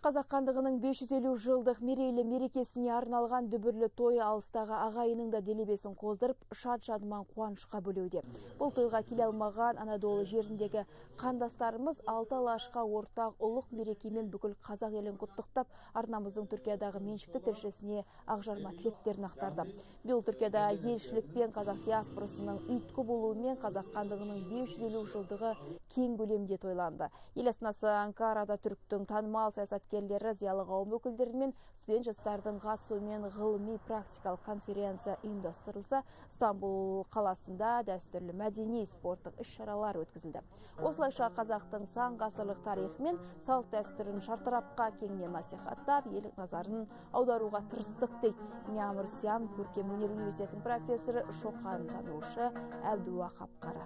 Қазақ хандығының 550 жылдық мерейлі мерекесіне арналған дүбірлі той алыстағы ағайының да делебесін қоздырып, шат-шадыман қуанышқа бөлеуде. Бұл тойға келе алмаған Анадолы жеріндегі қандастарымыз алты алашқа ортақ ұлық мерекемен бүкіл қазақ елін құттықтап, арнамыздың Түркиядағы меншікті тілшісіне ақжарма тілектерін ақтарды. Бұл Түркияда елшілікпен қазақ диаспорасының ұйытқы болуымен қазақ хандығының 550 жылдығы кең көлемде тойланды. Ел астанасы Анкарада түріктің танымал саясаткерлері, зиялы қауым өкілдері мен студент жастардың қатысуымен ғылыми практикалық конференция ұйымдастырылса, Стамбул қаласында дәстүрлі мәдени спорттық іс-шаралар өткізілді. Осылайша қазақтың сан ғасырлық тарихы мен салт дәстүрін шартарапқа кеңінен насихаттап, ел назарын аударуға тырыстық дейді Миамырсиан көркем өнер университетінің профессоры, шоқан танушы Әбдуақап Қара.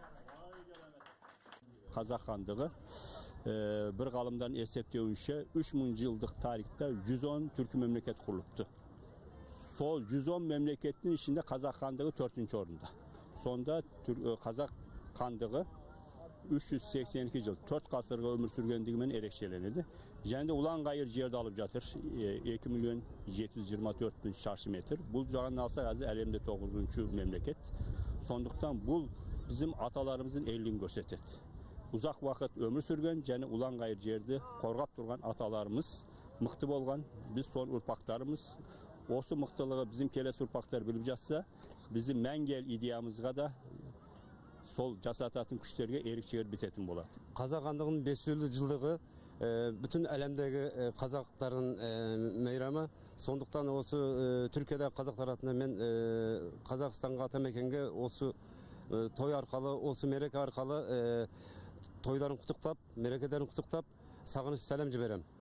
Қазақ хандығы бір ғалымдан есептеуінше 3000 жылдық тарихта 110 түркі мемлекет құрылыпты. Сол 110 мемлекеттің ішінде қазақ хандығы 4-ші орында. Сонда қазақ хандығы 382 жыл, 4 ғасырға өмір сүргендігімен ерекшеленеді. Және де ұлан-ғайыр жерді алып жатыр. 2.724.000 шаршы метр. Бұл жағынан алсақ, әлемде 9-ші мемлекет. Сондықтан бұл bizim atalarımızın elini көрсетеді. Uzaq vaqt ömür sürgən, және ұлан-ғайыр жерді қорғап тұрған аталарымыз мықты болған. Biz son ұрпақтарымыз, осы мықтылығы bizim келесі ұрпақтар біліп жатса, bizim мәңгел идеямызға да сол жасататын күштерге ерекше бітетін болады. Қазақ хандығының 500 жылдығы bütün әлемдегі қазақтардың мейрамы. Сондықтан осы Түркияда қазақтар атынан мен Қазақстанға атамекенге осы той арқалы, осы мереке арқалы тойларын құттықтап, мерекелерін құттықтап, сағыныш сәлем жіберем.